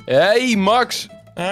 Hey, Max.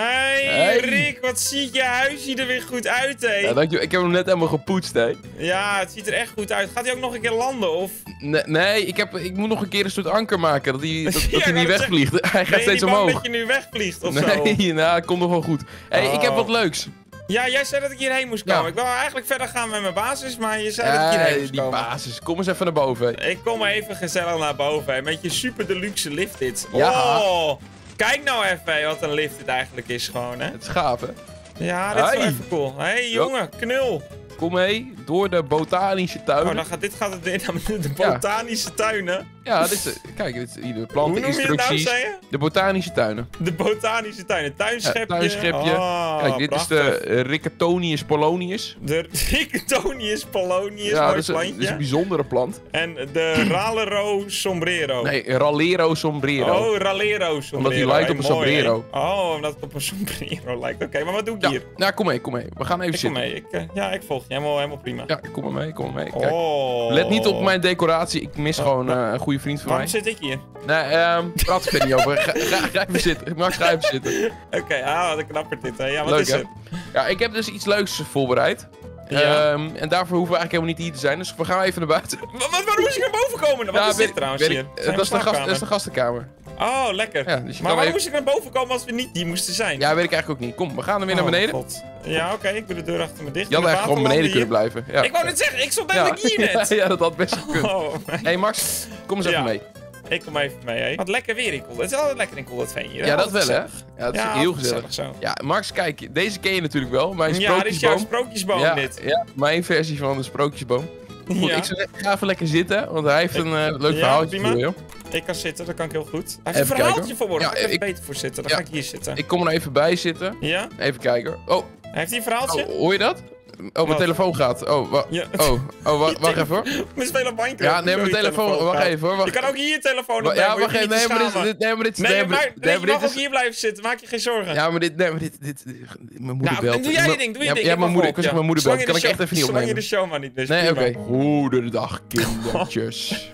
Hey, Rick, wat ziet je huisje er weer goed uit, hé? Ja, dankjewel. Ik heb hem net helemaal gepoetst, hè. Ja, het ziet er echt goed uit. Gaat hij ook nog een keer landen, of? Nee, ik moet nog een keer een soort anker maken, dat hij Ja, niet wegvliegt. Hij gaat steeds omhoog. dat je nu wegvliegt, of zo? Nee, nou, het komt nog wel goed. Hey, ik heb wat leuks. Ja, jij zei dat ik hierheen moest komen. Ja. Ik wil eigenlijk verder gaan met mijn basis, maar je zei dat ik hierheen moest die komen. basis. Kom eens even naar boven. Ik kom even gezellig naar boven, hè. Met je super deluxe lift dit. Ja. Oh, kijk nou even hè, wat een lift dit eigenlijk is gewoon, hè. Het is gaaf, hè. Ja, dit is wel Hey. even cool. Hey, jongen, knul. Kom mee, door de botanische tuin. Oh, dit gaat het in de botanische tuinen. Ja, kijk, dit is hier de Hoe noem je het nou, planteninstructies. zei je? De botanische tuinen. De botanische tuinen. Tuinschepje. Ja, tuinschepje. Oh, Kijk, dit prachtig. is de Ricatonius polonius. De Ricatonius polonius, Ja, mooi dat is plantje. een bijzondere plant. En de Ralero sombrero. Nee, Ralero sombrero. Oh, Ralero sombrero. Omdat hij lijkt op een Hey, mooi, sombrero. hè? Oh, omdat het op een sombrero lijkt. Oké, maar wat doe ik Ja, hier? nou, kom mee. We gaan even Ik kom zitten. mee. Ik volg je. Helemaal prima. Ja, kom maar mee. Kijk. Oh. Let niet op mijn decoratie. Ik mis gewoon een goede vriend van Waarom mij. zit ik hier? Nee, praat er niet over. Ga even zitten. Max, ga even zitten. Oké, wat een knappert dit, hè. Ja, wat Leuk, is hè? het? Ja, ik heb dus iets leuks voorbereid. Ja. En daarvoor hoeven we eigenlijk helemaal niet hier te zijn. Dus we gaan even naar buiten. Waarom moest ik naar boven komen? Wat is dit trouwens hier? Dat is de gastenkamer. Oh, lekker. Ja, dus je maar kan waarom even... moest ik naar boven komen als we niet hier moesten zijn? Ja, weet ik eigenlijk ook niet. Kom, we gaan er weer naar beneden. God. Ja, oké, ik doe de deur achter me dicht. Je had eigenlijk gewoon beneden kunnen blijven. Ja. Ik wou net zeggen, ik stond eigenlijk hier net. Ja, dat had best gekund. Oh, Hey Max, kom eens even mee. ik kom even mee, hè. Wat lekker weer in Cool. Het is altijd lekker in Cool, dat veen hier. Ja, dat wel, hè? Gezellig. Ja, dat is heel gezellig. Zo. Ja, Max, kijk, deze ken je natuurlijk wel. Mijn Ja, dit is jouw sprookjesboom. sprookjesboom, dit. Ja, mijn versie van de sprookjesboom. Goed, Ja. ik zou zeggen, ga even lekker zitten, want hij heeft een leuk verhaaltje prima. voor je. Ik kan zitten, dat kan ik heel goed. Hij heeft Even een verhaaltje kijken. voor me, daar Ja, ga ik even ik- beter voor zitten. Dan Ja. ga ik hier zitten. Ik kom er even bij zitten. Ja? Even kijken. Oh, Heeft hij een verhaaltje? hoor je dat? Oh, mijn Wat? telefoon gaat. Ja. Wacht even hoor. We spelen Minecraft. Ja, nee, mijn telefoon. Wacht even hoor. Je kan ook hier je telefoon opnemen. Ja, hoor. Je wacht hoeft even. je niet te Nee, schamen. maar dit Je mag ook is... hier blijven zitten, maak je geen zorgen. Ja, maar dit... Mijn moeder Nou, belt. doe jij je ding, doe je ding. Ja, Ik mijn wacht moeder. op Ik zeg je. mijn moeder Zolang belt. je Kan ik de echt even niet Zolang je opnemen. de show maar niet mist. Nee, prima. oké. Goedendag, kindertjes.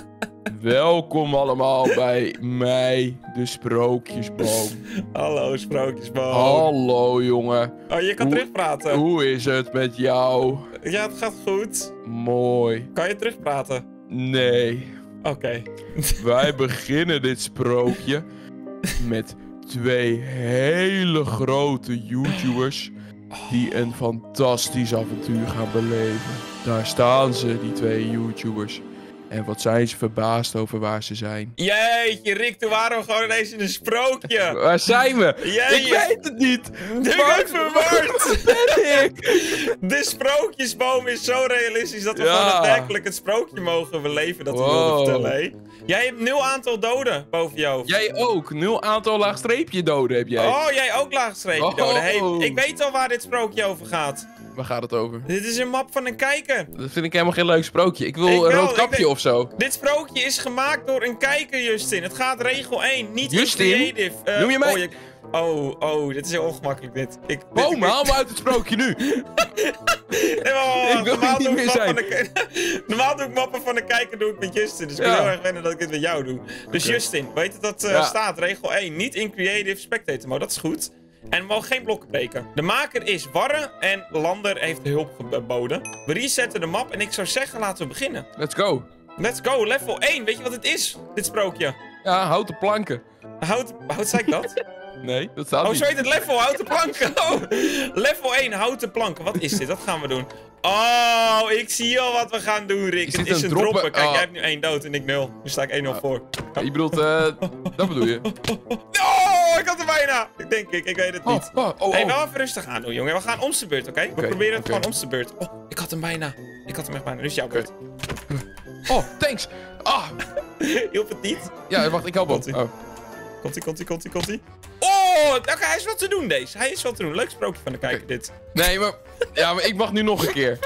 Welkom allemaal bij mij, de Sprookjesboom. Hallo, sprookjesboom. Hallo, jongen. Oh, je kan Hoe- terugpraten. Hoe is het met jou? Ja, het gaat goed. Mooi. Kan je terugpraten? Nee. Oké. Wij beginnen dit sprookje met twee hele grote YouTubers die een fantastisch avontuur gaan beleven. Daar staan ze, die twee YouTubers. En wat zijn ze verbaasd over waar ze zijn. Jeetje, Rick, toen waren we gewoon ineens in een sprookje. Waar zijn we? Jeetje. Ik weet het niet. Ik ben verward. Ben ik? De sprookjesboom is zo realistisch dat we Ja. gewoon daadwerkelijk het sprookje mogen beleven dat we Wow. wilden vertellen, hè? Jij hebt 0 aantal doden boven je hoofd. Jij ook. 0 aantal laag streepje doden heb jij. Oh, jij ook laagstreepje Oh. doden. Hey, ik weet al waar dit sprookje over gaat. Waar gaat het over? Dit is een map van een kijker. Dat vind ik helemaal geen leuk sprookje. Ik wil Ik een wel, rood ik kapje denk- of zo. Dit sprookje is gemaakt door een kijker, Justin. Het gaat regel 1, niet Justin? in creative. Noem je mij? Oh, dit is heel ongemakkelijk dit. Boom, haal me uit het sprookje nu. Nee, maar Ik wil normaal niet doe ik meer mappen zijn. van de normaal doe ik mappen van de kijker doe ik met Justin. Dus ik Ja. ben heel erg wennen dat ik dit met jou doe. Dus Oké. Justin, weet je dat Ja. staat? Regel 1, niet in creative spectator mode. Dat is goed. En we mogen geen blokken breken. De maker is Warren en Lander heeft hulp geboden. We resetten de map en ik zou zeggen laten we beginnen. Let's go. Let's go, level 1. Weet je wat het is, dit sprookje? Ja, houten planken. Hout zei ik dat? Nee, dat staat Oh, niet. zo heet het level, houten planken. Oh, level 1, houten planken. Wat is dit? Wat gaan we doen? Oh, ik zie al wat we gaan doen, Rick. Is Het dit is een een droppen. droppen? Kijk, Oh. jij hebt nu 1 dood en ik 0. Nu sta ik 1-0 voor. Je bedoelt, dat bedoel je? Oh, ik had er bijna. Ik weet het niet. Oh. Hey, wel even rustig aan doen, jongen. We gaan om de beurt, oké? We Oké, proberen het oké. gewoon om de beurt. Oh, ik had hem bijna. Ik had hem echt bijna. Nu is jouw beurt. Oh, thanks. Ah. Hielp het niet? Ja, wacht, ik help Komt-ie. hem. Oh. Komt-ie. Oh, oké, hij is wat te doen, deze. Hij is wat te doen. Leuk sprookje van de kijker, Oké. dit. Nee, maar... Ja, maar ik mag nu nog een keer.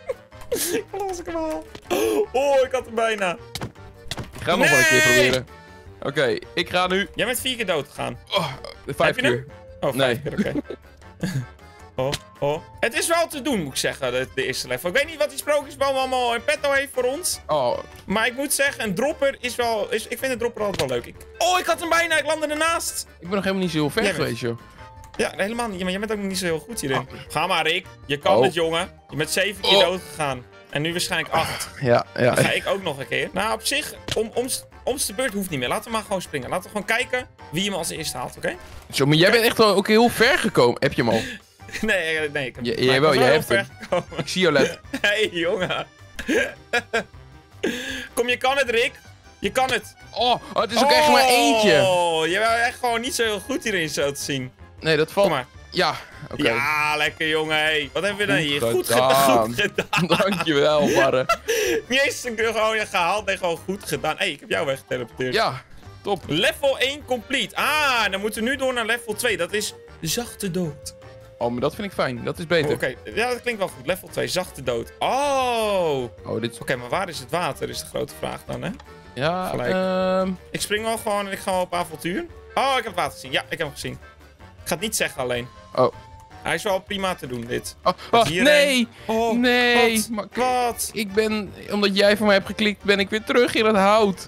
Als ik hem haal. Oh, ik had hem bijna. Ik ga nog wel een keer Nee! proberen. Oké, ik ga nu... Jij bent 4 keer dood gegaan. Oh, 5 Heb je hem? keer. Oh, 5 Nee. keer, oké. oh. Het is wel te doen, moet ik zeggen, de eerste level. Ik weet niet wat die sprookjesboom allemaal in petto heeft voor ons. Oh. Maar ik moet zeggen, een dropper is wel... ik vind een dropper altijd wel leuk. Oh, ik had hem bijna. Ik landde ernaast. Ik ben nog helemaal niet zo heel ver geweest, joh. Ja, helemaal niet. Maar jij bent ook niet zo heel goed hierin. Ga maar, Rick. Je kan het, jongen. Je bent 7 keer dood gegaan. En nu waarschijnlijk 8. Ja. Dan ga ik ook nog een keer. Nou, op zich, om de beurt hoeft niet meer. Laten we maar gewoon springen. Laten we gewoon kijken wie hem als eerste haalt, oké? Zo, maar jij bent echt wel ook heel ver gekomen. Heb je hem al? Nee, ik heb jij wel, jij hebt hem. Ik zie jou let. Hé, jongen. Kom, je kan het, Rick. Je kan het. Oh, het is ook echt maar eentje. Oh, je bent echt gewoon niet zo heel goed hierin zo te zien. Nee, dat valt... Kom maar. Ja, oké. Ja, lekker, jongen. Hey, wat hebben we dan hier? Goed gedaan. gedaan. Dankjewel, Barre. Niet eens een keer gewoon gehaald. Nee, gewoon goed gedaan. Hé, ik heb jou weggeteleporteerd. Ja, top. Level 1 complete. Ah, dan moeten we nu door naar level 2. Dat is zachte dood. Oh, maar dat vind ik fijn. Dat is beter. Oké, ja, dat klinkt wel goed. Level 2, zachte dood. Oh. Dit is... Oké, maar waar is het water, is de grote vraag dan, hè? Ja, gelijk. Ik spring wel gewoon en ik ga wel op avontuur. Oh, ik heb het water gezien. Ja, ik heb hem gezien. Ik ga het niet zeggen alleen. Oh. Hij is wel prima te doen, dit. Nee! Oh, nee! Wat? Ik ben, omdat jij voor mij hebt geklikt, ben ik weer terug in het hout.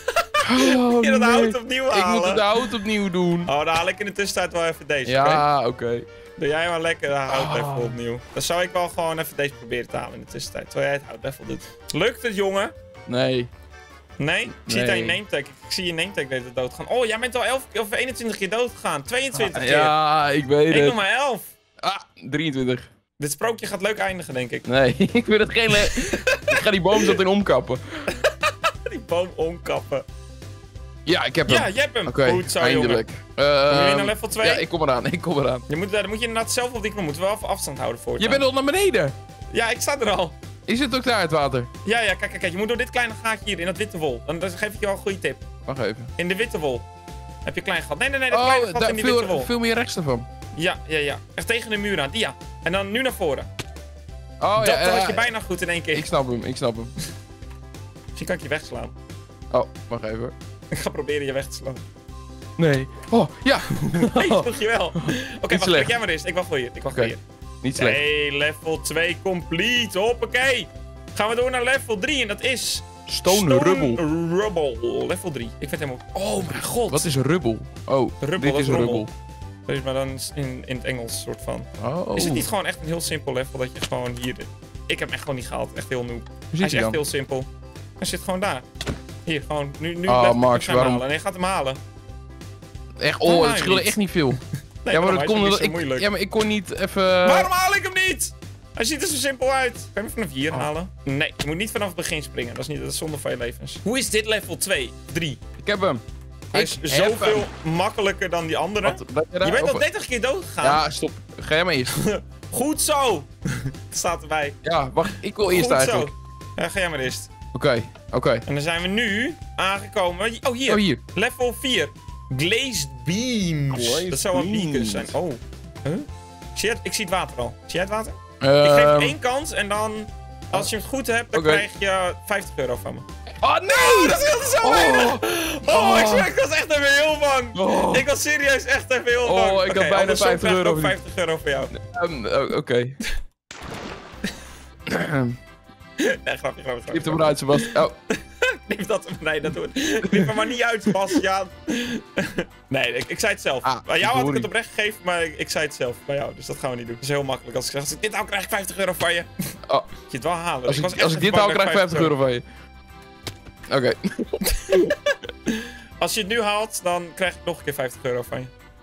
Je dat hout opnieuw halen? Ik moet het hout opnieuw doen. Oh, dan haal ik in de tussentijd wel even deze. Ja, oké. Doe jij maar lekker de houtlevel opnieuw. Dan zou ik wel gewoon even deze proberen te halen in de tussentijd. Terwijl jij het houtlevel doet. Lukt het, jongen? Nee. Nee? Ik zie het aan je nametag. Ik zie je nametag dat het doodgaan. Oh, jij bent al 11 keer of 21 keer doodgegaan. 22 keer. Ja, ik weet het. Ik nog maar 11. 23. Dit sprookje gaat leuk eindigen, denk ik. Nee, ik wil het geen... Ik ga die boom zo in omkappen. Die boom omkappen. Ja, ik heb hem. Ja, je hebt hem. Oké, goed zo, eindelijk. Kom je weer naar level 2? Ja, ik kom eraan. Dan moet je inderdaad zelf op die knop. Moeten we wel even afstand houden voor. Je bent al naar beneden. Ja, ik sta er al. Is het ook daar, het water? Ja, kijk. Je moet door dit kleine gaatje hier, in dat witte wol. Dan geef ik je wel een goede tip. Wacht even. In de witte wol. Heb je een klein gat? Nee, dat kleine gat in die witte wol. Veel meer rechts ervan. Ja. Echt tegen de muur aan. Die ja. En dan nu naar voren. Oh, dat had je bijna goed in één keer. Ik snap hem. Misschien kan ik je wegslaan. Oh, wacht even. Ik ga proberen je weg te slaan. Nee. Oh, ja. Nee, sloeg je wel. Oké, wacht, kijk jij maar eens. Ik wacht voor je. Niet slecht. Hey, level 2 complete. Hoppakee. Gaan we door naar level 3 en dat is... Stone Rubble. Level 3. Ik vind hem ook... Oh mijn god. Wat is rubbel? Oh, rubbel, dit is rubbel. Deze maar dan in het Engels soort van. Oh. Is het niet gewoon echt een heel simpel level dat je gewoon hier... Ik heb hem echt gewoon niet gehaald. Echt heel noob. Hij is echt heel simpel. Hij zit gewoon daar. Hier, gewoon. Nu Max, waarom? halen. En hij gaat hem halen. Echt, het scheelde echt niet veel. Nee, ja, maar dat kon niet zo moeilijk. Ja, maar ik kon niet even... Waarom haal ik hem niet? Hij ziet er zo simpel uit. Kan je hem vanaf hier halen? Nee, je moet niet vanaf het begin springen. Dat is zonde van je levens. Hoe is dit level 2? 3? Ik heb hem. Hij is zoveel makkelijker dan die andere. Je bent al 30 keer dood gegaan. Ja, stop. Ga jij maar eerst. Goed zo. Het staat erbij. Ja, wacht. Ik wil eerst eigenlijk. Ja, ga jij maar eerst. Oké. En dan zijn we nu aangekomen. Oh, hier. Level 4. Glazed Beams. Dat zou een beacon zijn. Oh. Huh? Ik zie het water al. Zie jij het water? Ik geef je 1 kans en dan... Als je het goed hebt, dan krijg je €50 van me. Oh, nee! Dat scheelt zo weinig! Ik was echt even heel bang. Ik was serieus echt even heel bang. Ik had bijna €50 €50 voor jou. Oké. Nee, grapje. Knip hem eruit, Sebastian. Oh. Knip dat... Nee, dat doe ik. Knip hem maar niet uit, Sebastian. Nee, ik zei het zelf. Bij jou had ik het oprecht gegeven, maar ik zei het zelf bij jou. Dus dat gaan we niet doen. Dat is heel makkelijk. Als ik dit haal, krijg ik €50 van je. Oh. Je het wel halen. Als ik dit haal, krijg ik €50 van je. Oké. Als je het nu haalt, dan krijg ik nog een keer €50 van je.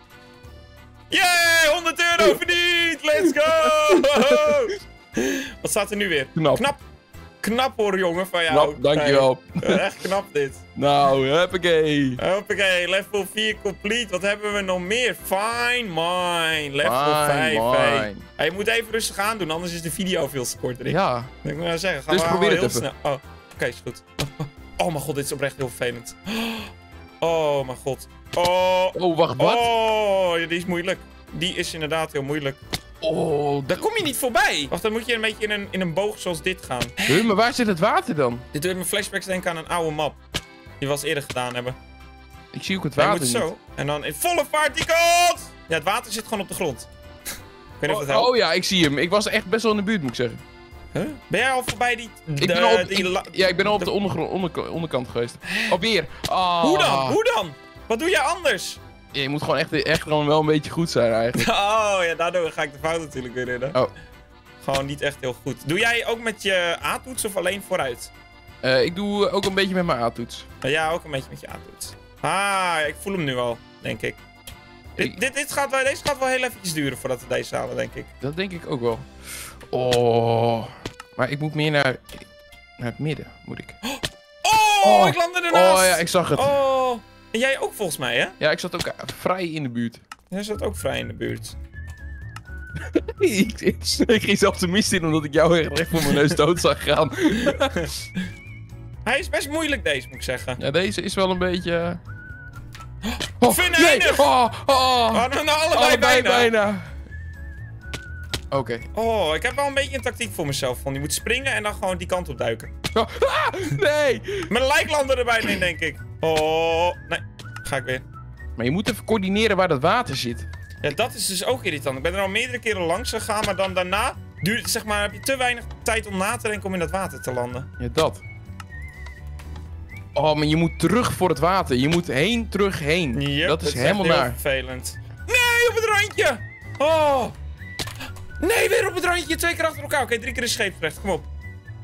Yay! €100 verdiend! Let's go! Wat staat er nu weer? Knap hoor, jongen, van jou. Knap, dankjewel. Echt knap dit. Nou, hoppakee. Hoppakee, level 4 complete. Wat hebben we nog meer? Fine Mine. Level 5. Hey. Je moet even rustig aan doen, anders is de video veel te kort. Ja. Ik moet zeggen, gaan dus we probeer het heel even. snel. Oh, oké, is goed. Oh mijn god, dit is oprecht heel vervelend. Oh mijn god. Oh, wacht, wat? Oh, die is moeilijk. Die is inderdaad heel moeilijk. Oh, daar kom je niet voorbij. Wacht, dan moet je een beetje in een boog zoals dit gaan. Maar waar zit het water dan? Dit doet me flashbacks denken aan een oude map. Die we als eerder gedaan hebben. Ik zie ook het water niet. Zo. En dan in volle vaart die kant! Ja, het water zit gewoon op de grond. Oh ja, ik zie hem. Ik was echt best wel in de buurt, moet ik zeggen. Huh? Ben jij al voorbij die... ik ben al op de onderkant geweest. Alweer. Oh. Hoe dan? Wat doe jij anders? Ja, je moet gewoon echt gewoon wel een beetje goed zijn eigenlijk. Oh ja, daardoor ga ik de fout natuurlijk weer in. Oh. Gewoon niet echt heel goed. Doe jij ook met je A-toets of alleen vooruit? Ik doe ook een beetje met mijn A-toets. Ja, ook een beetje met je A-toets. Ah, ik voel hem nu al, denk ik. Deze gaat wel heel eventjes duren voordat we deze halen, denk ik. Dat denk ik ook wel. Oh. Maar ik moet meer naar het midden, moet ik. Oh, ik landde ernaast. Oh ja, ik zag het. Oh. En jij ook volgens mij, hè? Ja, ik zat ook vrij in de buurt. Jij zat ook vrij in de buurt. ik ging zelfs de mist in omdat ik jou echt voor mijn neus dood zag gaan. Hij is best moeilijk deze, moet ik zeggen. Ja, deze is wel een beetje... Venijnig! Allebei bijna. Oké. Oh, ik heb wel een beetje een tactiek voor mezelf. Je moet springen en dan gewoon die kant op duiken. Nee! Mijn lijk landde er bijna in, denk ik. Oh, nee. Ga ik weer. Maar je moet even coördineren waar dat water zit. Ja, dat is dus ook irritant. Ik ben er al meerdere keren langs gegaan, maar dan daarna heb je te weinig tijd om na te denken om in dat water te landen. Ja, dat. Oh, maar je moet terug voor het water. Je moet terug heen. Yep, dat is helemaal naar. Vervelend. Nee, op het randje! Oh! Nee, weer op het randje. 2 keer achter elkaar. Oké, 3 keer in scheepsrecht. Kom op.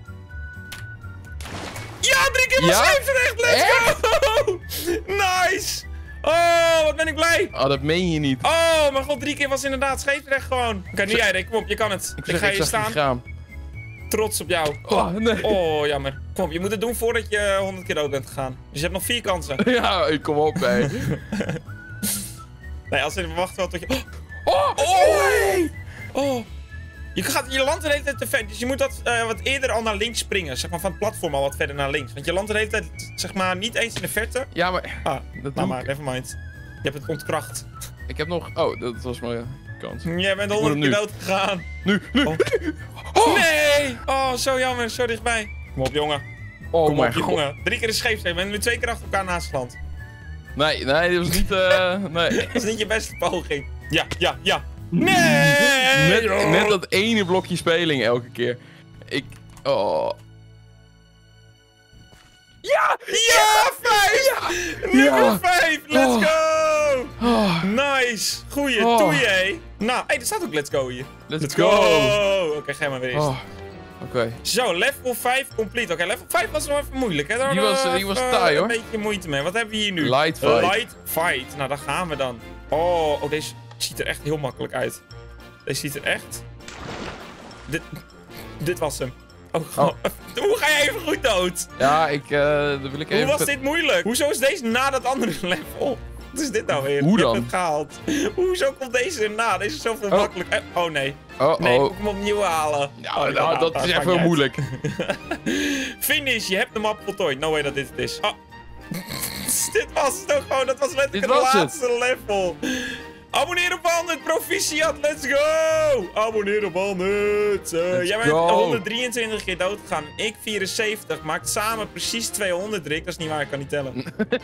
Ja, 3 keer in scheepsrecht. Let's go! Nice! Oh, wat ben ik blij. Oh, dat meen je niet. Oh, mijn god, 3 keer was inderdaad scheepsrecht gewoon. Oké, nu jij, Rick. Kom op, je kan het. Ik ga hier staan. Trots op jou. Oh, nee. Oh, jammer. Kom op, je moet het doen voordat je 100 keer dood bent gegaan. Dus je hebt nog 4 kansen. Ja, ik kom op, nee. Nee, als je wacht wel tot je... Oh! Nee! Oh. Je landt de hele tijd te ver. Dus je moet wat eerder al naar links springen. Zeg maar van het platform al wat verder naar links. Want je landt de hele tijd, zeg maar, niet eens in de verte. Ja, maar... maar nevermind. Je hebt het ontkracht. Ik heb nog... Oh, dat was mijn kans. Jij bent 100 keer dood gegaan. Nu. Oh. Nee! Oh, zo jammer. Zo dichtbij. Kom op, jongen. Oh, kom op, jongen. 3 keer de scheepsrecht. We hebben 2 keer achter elkaar naast geland. Nee, dat was niet... nee. Dat is niet je beste poging. Ja. Nee! Net dat ene blokje speling elke keer. Oh. Ja! 5! Nummer 5! Let's go! Nice! Goeie toeie. Nou, er staat ook let's go hier. Let's go! Oké, ga maar weer eerst. Oké. Zo, level 5 complete. Oké, level 5 was nog even moeilijk, hè? Die was taai, hoor. Een beetje moeite mee. Wat hebben we hier nu? Light fight. Light fight. Nou, daar gaan we dan. Oh, deze ziet er echt heel makkelijk uit. Deze ziet er echt... Dit was hem. Hoe ga je even goed dood? Ja, dat wil ik even... Hoe was dit moeilijk? Hoezo is deze na dat andere level? Wat is dit nou weer? Hoe dan? Je hebt het gehaald. Hoezo komt deze erna? Deze is zoveel makkelijk. Oh nee. Nee, ik moet hem opnieuw halen. Ja, dat is even moeilijk. Finish, je hebt de map voltooid. No way dat dit het is. Oh. Dit was het toch gewoon. Dat was letterlijk het laatste level. Abonneer op Walnut, proficiat, let's go! Abonneer op Walnut. Jij bent 123 keer dood gegaan. Ik 74. Maakt samen precies 200, Rick. Dat is niet waar, ik kan niet tellen.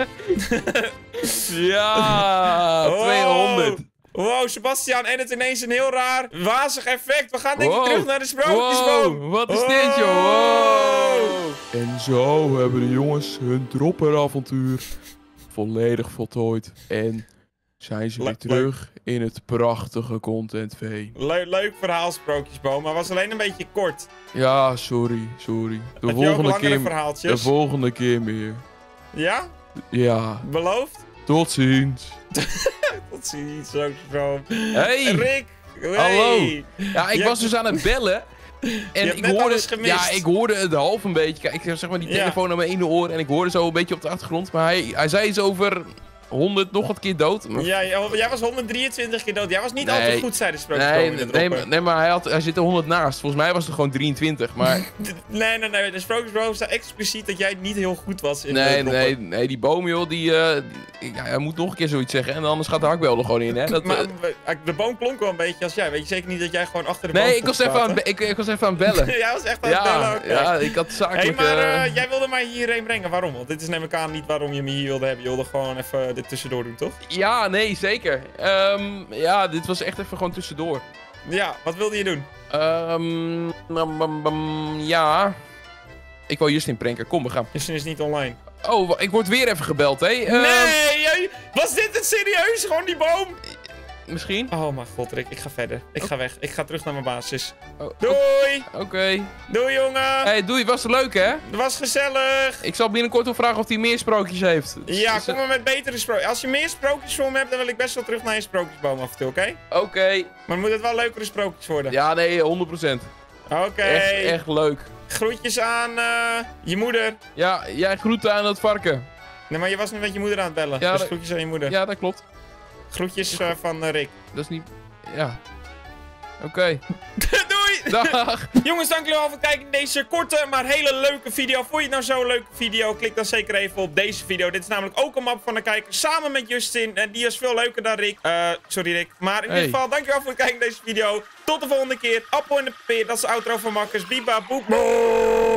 Ja, 200. Wow, Sebastian edit ineens een heel raar wazig effect. We gaan denk ik terug naar de sprookjesboom. Wow, wat is dit, joh? Wow. En zo hebben de jongens hun dropperavontuur volledig voltooid. En... zijn ze weer terug in het prachtige contentveen. Leuk verhaal, Sprookjesboom, maar was alleen een beetje kort. Ja, sorry. De volgende keer meer. Ja? Ja. Beloofd? Tot ziens. Tot ziens, Sprookjesboom. Hey! Rick! Hallo! Ja, ik was dus aan het bellen. En ik hoorde het half een beetje. Kijk, ik heb zeg maar die telefoon aan mijn ene oor en ik hoorde zo een beetje op de achtergrond. Maar hij zei iets over 100 nog wat keer dood. Maar... Ja, jij was 123 keer dood. Jij was niet altijd goed, zei de Sprookjesboom. Nee, maar hij zit er 100 naast. Volgens mij was het gewoon 23, maar... nee. De Sprookjesboom staat expliciet dat jij niet heel goed was in Nee, die boom, joh, hij moet nog een keer zoiets zeggen. En anders gaat de hakbel er gewoon in, hè. Maar de boom klonk wel een beetje als jij. Weet je zeker niet dat jij gewoon achter de boom ik was even aan het bellen. Jij was echt aan het bellen? Okay. Ja, ik had zakelijk... maar jij wilde mij hierheen brengen. Waarom? Want dit is neem ik aan niet waarom je me hier wilde hebben. Je wilde gewoon even dit tussendoor doen, toch? Ja, nee, zeker. Dit was echt even gewoon tussendoor. Ja, wat wilde je doen? Ja. Ik wil Justin pranken. Kom, we gaan. Justin is niet online. Oh, ik word weer even gebeld, hé. Nee, was dit het serieus? Gewoon die boom? Misschien. Oh mijn god, Rick. Ik ga verder. Ik ga weg. Ik ga terug naar mijn basis. Oh, doei! Oké. Doei, jongen! Hey, doei. Was het leuk, hè? Het was gezellig! Ik zal binnenkort wel vragen of hij meer sprookjes heeft. Ja, kom maar met betere sprookjes. Als je meer sprookjes voor me hebt, dan wil ik best wel terug naar je sprookjesboom af en toe, oké? Oké. Maar moet het wel leukere sprookjes worden? Ja, nee, 100%. Oké. Echt leuk. Groetjes aan je moeder. Ja, jij groeten aan het varken. Nee, maar je was nog met je moeder aan het bellen. Ja, dus groetjes aan je moeder. Ja, dat klopt. Groetjes van Rick. Dat is niet... Ja. Oké. Doei! Dag! Jongens, dank jullie wel voor het kijken naar deze korte, maar hele leuke video. Vond je het nou zo'n leuke video? Klik dan zeker even op deze video. Dit is namelijk ook een map van de kijker samen met Justin. En die is veel leuker dan Rick. Sorry Rick. Maar in ieder geval, dank je wel voor het kijken naar deze video. Tot de volgende keer. Appel in de peer, dat is de outro van Makkers. Biba, boek, boek.